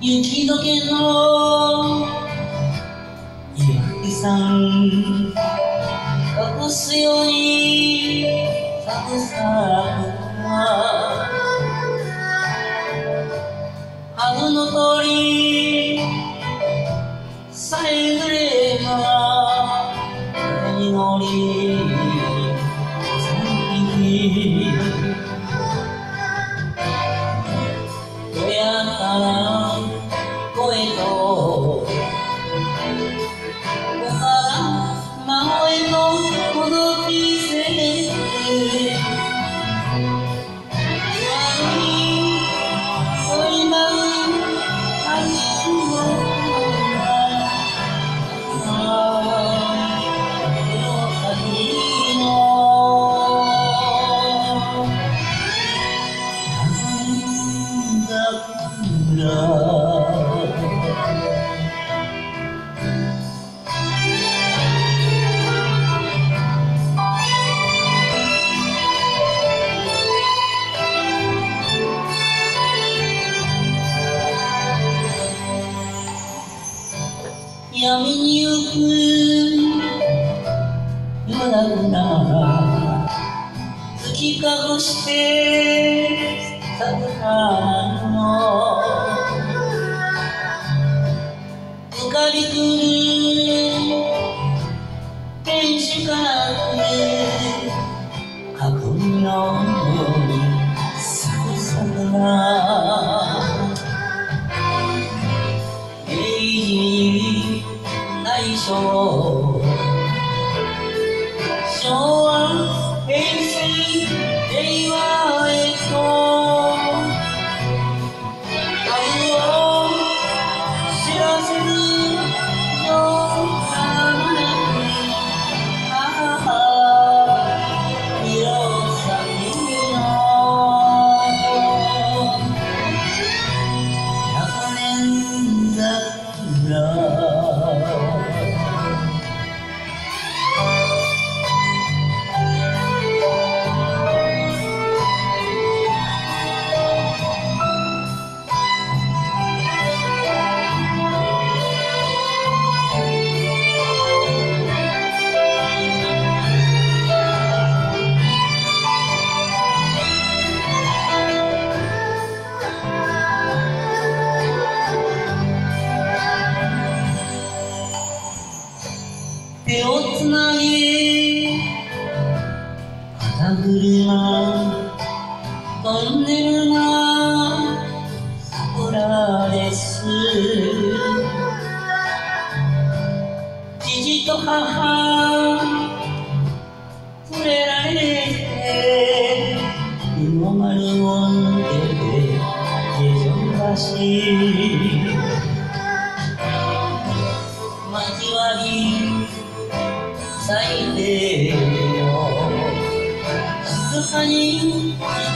雪解けの岩木山隠すように寒さが春の鳥さえずれば風に乗り三匹どやから声と孫へのほどきせて悪い恋舞う秋の闇にゆく夜な月かごして桜の浮かびくる天使から囲むように咲く桜大正昭和平成令和へと春を知らせるような弘前の百年桜手をつなぎ肩車トンネルが桜です父と母連れられて日の丸を抜けて下女橋街割り咲いてよ静かに